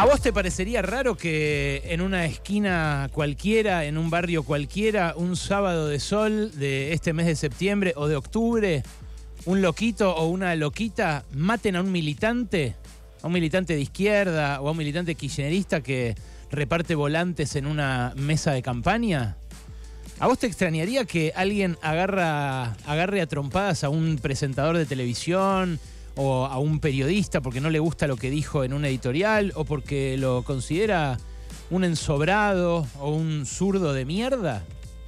¿A vos te parecería raro que en una esquina cualquiera, en un barrio cualquiera, un sábado de sol de este mes de septiembre o de octubre, un loquito o una loquita maten a un militante de izquierda o a un militante kirchnerista que reparte volantes en una mesa de campaña? ¿A vos te extrañaría que alguien agarre a trompadas a un presentador de televisión o a un periodista porque no le gusta lo que dijo en un editorial o porque lo considera un ensobrado o un zurdo de mierda?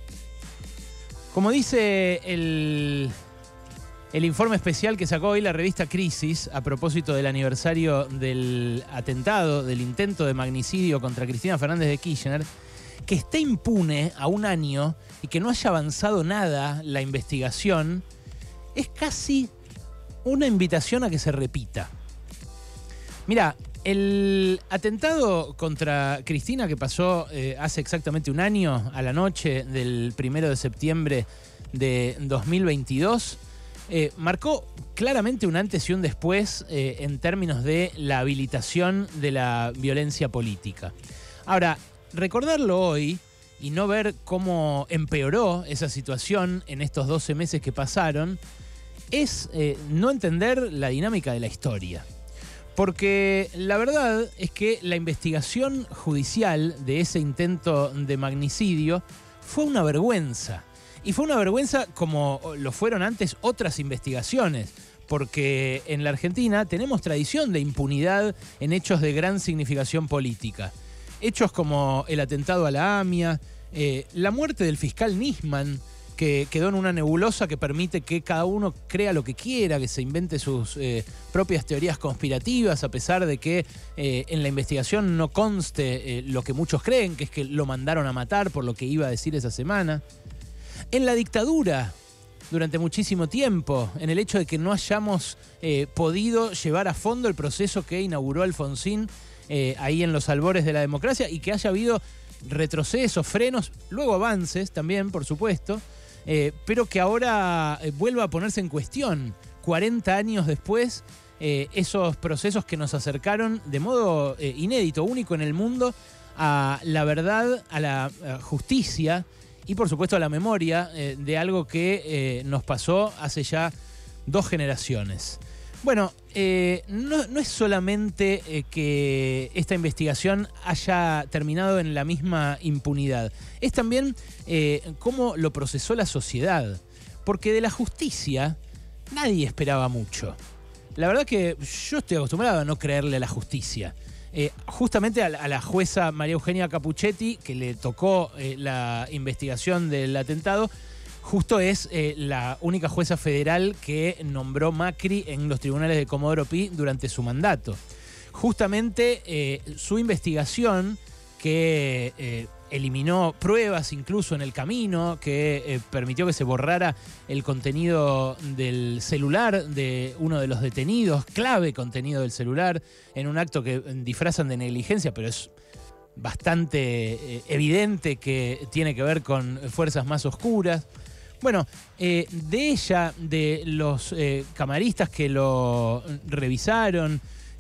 Como dice el informe especial que sacó hoy la revista Crisis a propósito del aniversario del atentado, del intento de magnicidio contra Cristina Fernández de Kirchner, que esté impune a un año y que no haya avanzado nada la investigación, es casi una invitación a que se repita. Mira, el atentado contra Cristina que pasó hace exactamente un año, a la noche del 1 de septiembre de 2022, marcó claramente un antes y un después en términos de la habilitación de la violencia política. Ahora, recordarlo hoy y no ver cómo empeoró esa situación en estos 12 meses que pasaron es no entender la dinámica de la historia. Porque la verdad es que la investigación judicial de ese intento de magnicidio fue una vergüenza. Y fue una vergüenza como lo fueron antes otras investigaciones. Porque en la Argentina tenemos tradición de impunidad en hechos de gran significación política. Hechos como el atentado a la AMIA, la muerte del fiscal Nisman, que quedó en una nebulosa que permite que cada uno crea lo que quiera, que se invente sus propias teorías conspirativas, a pesar de que en la investigación no conste lo que muchos creen, que es que lo mandaron a matar por lo que iba a decir esa semana. En la dictadura, durante muchísimo tiempo, en el hecho de que no hayamos podido llevar a fondo el proceso que inauguró Alfonsín ahí en los albores de la democracia y que haya habido retrocesos, frenos, luego avances también, por supuesto, pero que ahora vuelva a ponerse en cuestión, 40 años después, esos procesos que nos acercaron de modo inédito, único en el mundo, a la verdad, a la justicia y por supuesto a la memoria de algo que nos pasó hace ya 2 generaciones. Bueno, no es solamente que esta investigación haya terminado en la misma impunidad, es también cómo lo procesó la sociedad, porque de la justicia nadie esperaba mucho. La verdad que yo estoy acostumbrado a no creerle a la justicia. Justamente a la jueza María Eugenia Capuchetti, que le tocó la investigación del atentado, justo es la única jueza federal que nombró Macri en los tribunales de Comodoro Pi durante su mandato. Justamente su investigación, que eliminó pruebas incluso en el camino, que permitió que se borrara el contenido del celular de uno de los detenidos, clave contenido del celular, en un acto que disfrazan de negligencia, pero es bastante evidente que tiene que ver con fuerzas más oscuras. Bueno, de ella, de los camaristas que lo revisaron,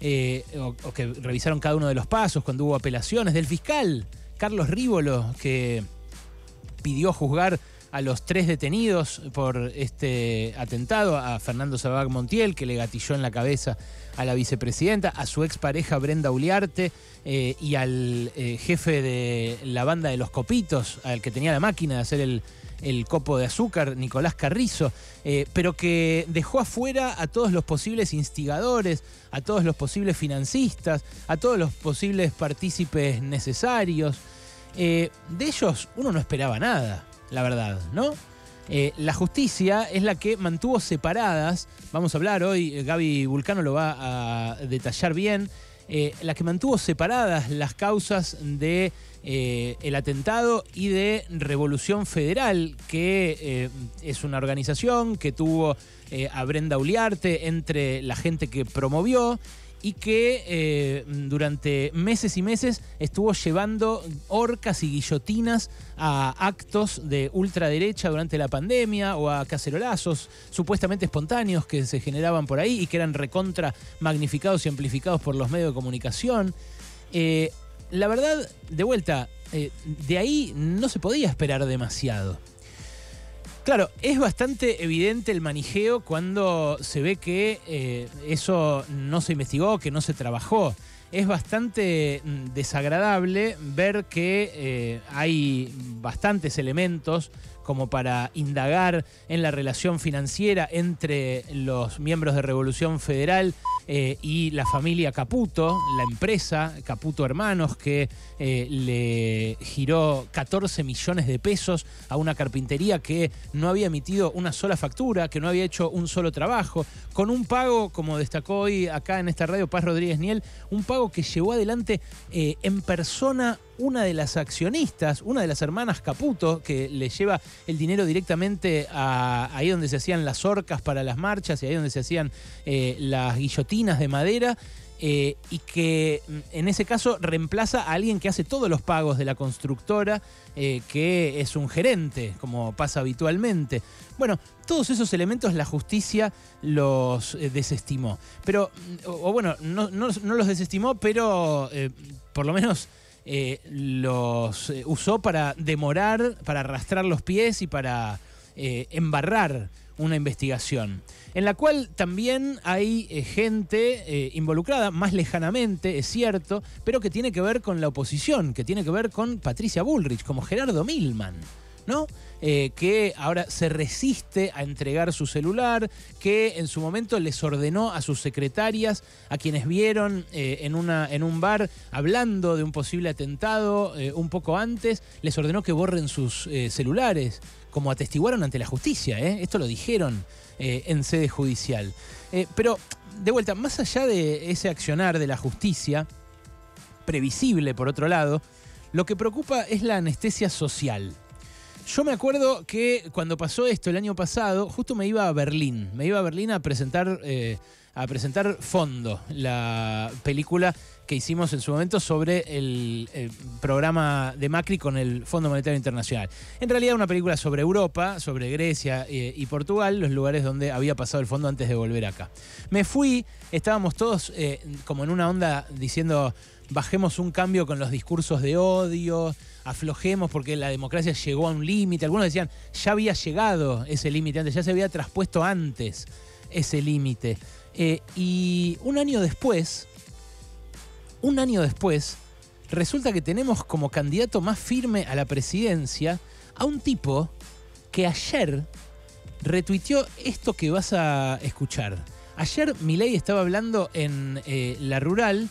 o que revisaron cada uno de los pasos cuando hubo apelaciones, del fiscal Carlos Rívolo, que pidió juzgar a los 3 detenidos por este atentado, a Fernando Sabag Montiel, que le gatilló en la cabeza a la vicepresidenta, a su expareja Brenda Uliarte y al jefe de la banda de los copitos, al que tenía la máquina de hacer el copo de azúcar, Nicolás Carrizo, pero que dejó afuera a todos los posibles instigadores, a todos los posibles financistas, a todos los posibles partícipes necesarios. De ellos uno no esperaba nada, la verdad, ¿no? La justicia es la que mantuvo separadas, vamos a hablar hoy, Gaby Vulcano lo va a detallar bien, la que mantuvo separadas las causas de el atentado y de Revolución Federal, que es una organización que tuvo a Brenda Uliarte entre la gente que promovió y que durante meses y meses estuvo llevando horcas y guillotinas a actos de ultraderecha durante la pandemia o a cacerolazos supuestamente espontáneos que se generaban por ahí y que eran recontra magnificados y amplificados por los medios de comunicación. La verdad, de vuelta, de ahí no se podía esperar demasiado. Claro, es bastante evidente el manijeo cuando se ve que eso no se investigó, que no se trabajó. Es bastante desagradable ver que hay bastantes elementos como para indagar en la relación financiera entre los miembros de Revolución Federal y la familia Caputo, la empresa Caputo Hermanos, que le giró 14 millones de pesos a una carpintería que no había emitido una sola factura, que no había hecho un solo trabajo, con un pago, como destacó hoy acá en esta radio Paz Rodríguez Niel, un pago que llevó adelante en persona una de las accionistas, una de las hermanas Caputo, que le lleva el dinero directamente a ahí donde se hacían las horcas para las marchas y ahí donde se hacían las guillotinas de madera, y que en ese caso reemplaza a alguien que hace todos los pagos de la constructora, que es un gerente, como pasa habitualmente. Bueno, todos esos elementos la justicia los desestimó. Pero, no los desestimó, pero por lo menos los usó para demorar, para arrastrar los pies y para embarrar una investigación, en la cual también hay gente involucrada, más lejanamente, es cierto, pero que tiene que ver con la oposición, que tiene que ver con Patricia Bullrich, como Gerardo Milman, ¿no? Que ahora se resiste a entregar su celular, que en su momento les ordenó a sus secretarias, a quienes vieron en un bar hablando de un posible atentado un poco antes, les ordenó que borren sus celulares, como atestiguaron ante la justicia. Esto lo dijeron en sede judicial. Pero, de vuelta, más allá de ese accionar de la justicia, previsible por otro lado, lo que preocupa es la anestesia social. Yo me acuerdo que cuando pasó esto el año pasado, justo me iba a Berlín. Me iba a Berlín a presentar Fondo, la película que hicimos en su momento sobre el programa de Macri con el Fondo Monetario Internacional. En realidad una película sobre Europa, sobre Grecia y Portugal, los lugares donde había pasado el fondo antes de volver acá. Me fui, estábamos todos como en una onda diciendo: bajemos un cambio con los discursos de odio, aflojemos porque la democracia llegó a un límite. Algunos decían, ya había llegado ese límite antes, ya se había traspuesto antes ese límite. Y un año después, resulta que tenemos como candidato más firme a la presidencia a un tipo que ayer retuiteó esto que vas a escuchar. Ayer Milei estaba hablando en La Rural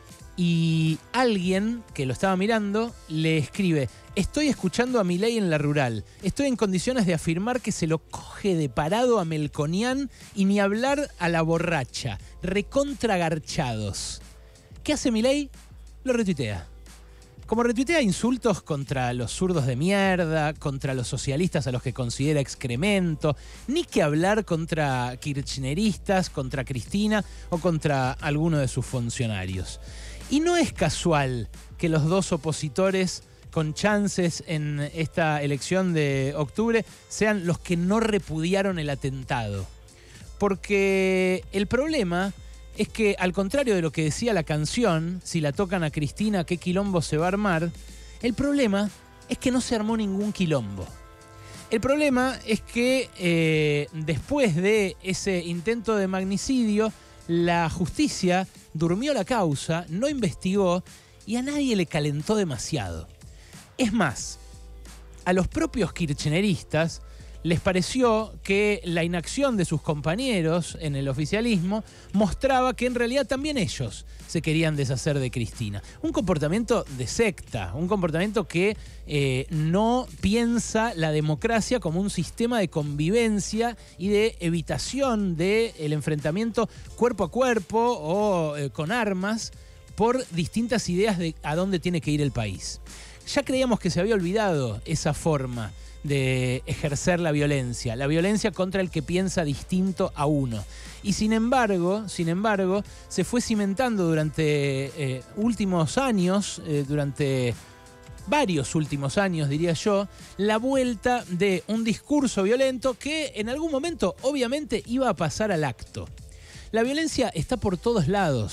y alguien que lo estaba mirando le escribe: estoy escuchando a Milei en La Rural. Estoy en condiciones de afirmar que se lo coge de parado a Melconian y ni hablar a la borracha. Recontragarchados. ¿Qué hace Milei? Lo retuitea. Como retuitea insultos contra los zurdos de mierda, contra los socialistas a los que considera excremento, ni que hablar contra kirchneristas, contra Cristina o contra alguno de sus funcionarios. Y no es casual que los dos opositores con chances en esta elección de octubre sean los que no repudiaron el atentado. Porque el problema es que, al contrario de lo que decía la canción, si la tocan a Cristina, ¿qué quilombo se va a armar? El problema es que no se armó ningún quilombo. El problema es que después de ese intento de magnicidio, la justicia durmió la causa, no investigó y a nadie le calentó demasiado. Es más, a los propios kirchneristas les pareció que la inacción de sus compañeros en el oficialismo mostraba que en realidad también ellos se querían deshacer de Cristina. Un comportamiento de secta, un comportamiento que no piensa la democracia como un sistema de convivencia y de evitación del enfrentamiento cuerpo a cuerpo o con armas por distintas ideas de a dónde tiene que ir el país. Ya creíamos que se había olvidado esa forma de ejercer la violencia contra el que piensa distinto a uno. Y sin embargo, se fue cimentando durante últimos años, durante varios últimos años, diría yo, la vuelta de un discurso violento que en algún momento, obviamente, iba a pasar al acto. La violencia está por todos lados.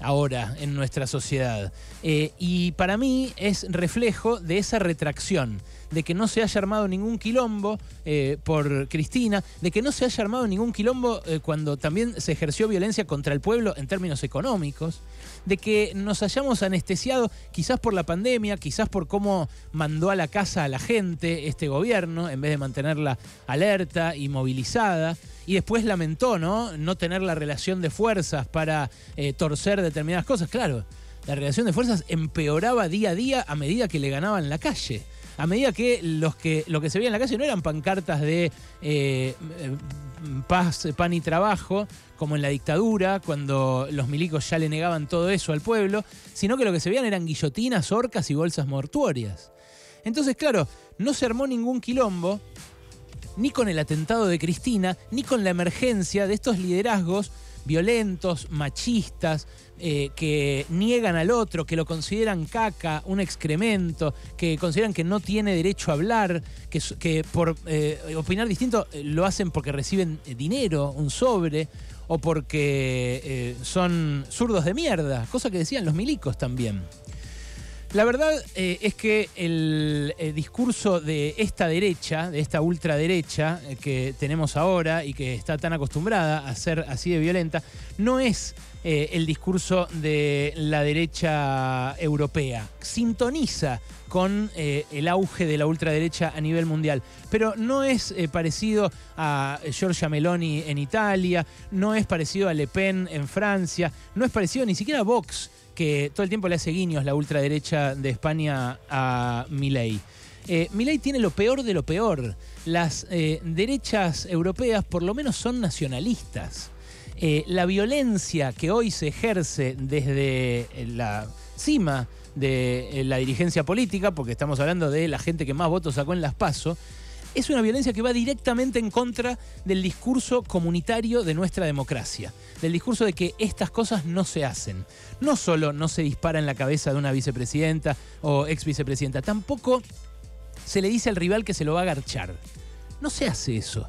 ahora en nuestra sociedad. Y para mí es reflejo de esa retracción, de que no se haya armado ningún quilombo por Cristina, de que no se haya armado ningún quilombo cuando también se ejerció violencia contra el pueblo en términos económicos, de que nos hayamos anestesiado quizás por la pandemia, quizás por cómo mandó a la casa a la gente este gobierno, en vez de mantenerla alerta y movilizada, y después lamentó no tener la relación de fuerzas para torcer determinadas cosas. Claro, la relación de fuerzas empeoraba día a día a medida que le ganaban la calle. A medida que lo que se veía en la calle no eran pancartas de paz, pan y trabajo, como en la dictadura, cuando los milicos ya le negaban todo eso al pueblo, sino que lo que se veían eran guillotinas, horcas y bolsas mortuorias. Entonces, claro, no se armó ningún quilombo, ni con el atentado de Cristina, ni con la emergencia de estos liderazgos violentos, machistas, que niegan al otro, que lo consideran caca, un excremento, que consideran que no tiene derecho a hablar, que por opinar distinto lo hacen porque reciben dinero, un sobre, o porque son zurdos de mierda, cosa que decían los milicos también. La verdad es que el discurso de esta derecha, de esta ultraderecha que tenemos ahora y que está tan acostumbrada a ser así de violenta, no es el discurso de la derecha europea. Sintoniza con el auge de la ultraderecha a nivel mundial, pero no es parecido a Giorgia Meloni en Italia, no es parecido a Le Pen en Francia, no es parecido ni siquiera a Vox, que todo el tiempo le hace guiños la ultraderecha de España a Milei. Milei tiene lo peor de lo peor. Las derechas europeas por lo menos son nacionalistas. La violencia que hoy se ejerce desde la cima de la dirigencia política, porque estamos hablando de la gente que más votos sacó en las PASO, es una violencia que va directamente en contra del discurso comunitario de nuestra democracia, del discurso de que estas cosas no se hacen. No solo no se dispara en la cabeza de una vicepresidenta o ex vicepresidenta, tampoco se le dice al rival que se lo va a garchar. No se hace eso.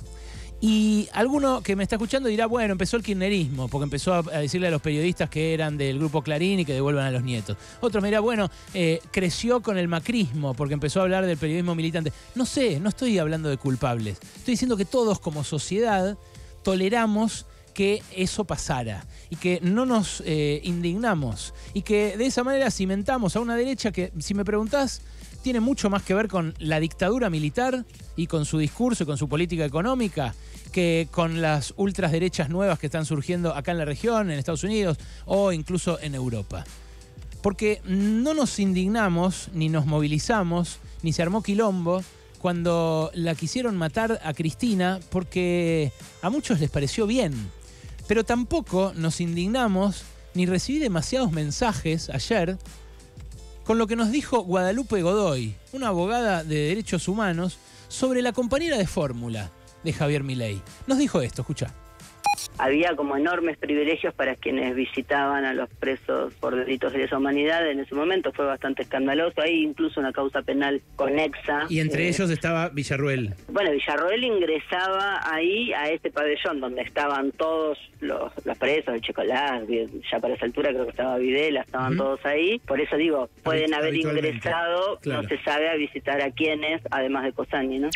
Y alguno que me está escuchando dirá, bueno, empezó el kirchnerismo, porque empezó a decirle a los periodistas que eran del grupo Clarín y que devuelvan a los nietos. Otros me dirán, bueno, creció con el macrismo, porque empezó a hablar del periodismo militante. No sé, no estoy hablando de culpables. Estoy diciendo que todos como sociedad toleramos que eso pasara y que no nos indignamos y que de esa manera cimentamos a una derecha que, si me preguntás, tiene mucho más que ver con la dictadura militar y con su discurso y con su política económica que con las ultraderechas nuevas que están surgiendo acá en la región, en Estados Unidos o incluso en Europa. Porque no nos indignamos, ni nos movilizamos, ni se armó quilombo cuando la quisieron matar a Cristina porque a muchos les pareció bien. Pero tampoco nos indignamos ni recibí demasiados mensajes ayer con lo que nos dijo Guadalupe Godoy, una abogada de derechos humanos, sobre la compañera de fórmula de Javier Milei. Nos dijo esto, escuchá. Había como enormes privilegios para quienes visitaban a los presos por delitos de lesa humanidad. En ese momento fue bastante escandaloso. Hay incluso una causa penal conexa. Y entre ellos estaba Villarroel. Bueno, Villarroel ingresaba ahí a este pabellón donde estaban todos los presos, el Checolás, ya para esa altura creo que estaba Videla, estaban todos ahí. Por eso digo, pueden haber ingresado, claro. No se sabe a visitar a quiénes, además de Cosani, ¿no?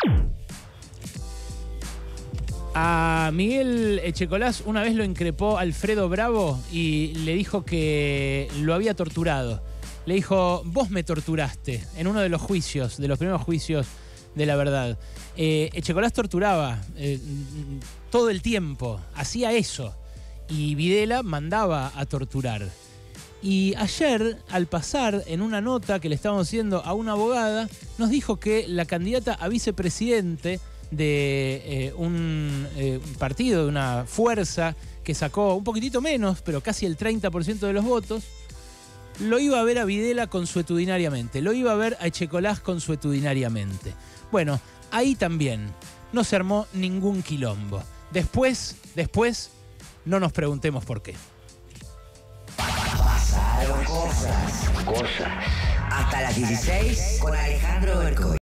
A Miguel Echecolás una vez lo increpó Alfredo Bravo y le dijo que lo había torturado. Le dijo, vos me torturaste en uno de los juicios, de los primeros juicios de la verdad. Echecolás torturaba todo el tiempo, hacía eso. Y Videla mandaba a torturar. Y ayer, al pasar en una nota que le estábamos haciendo a una abogada, nos dijo que la candidata a vicepresidente de un partido, de una fuerza que sacó un poquitito menos, pero casi el 30% de los votos, lo iba a ver a Videla consuetudinariamente, lo iba a ver a Echecolás consuetudinariamente. Bueno, ahí también no se armó ningún quilombo. Después, no nos preguntemos por qué. Pasaron cosas. Hasta las 16 con Alejandro Bercoy.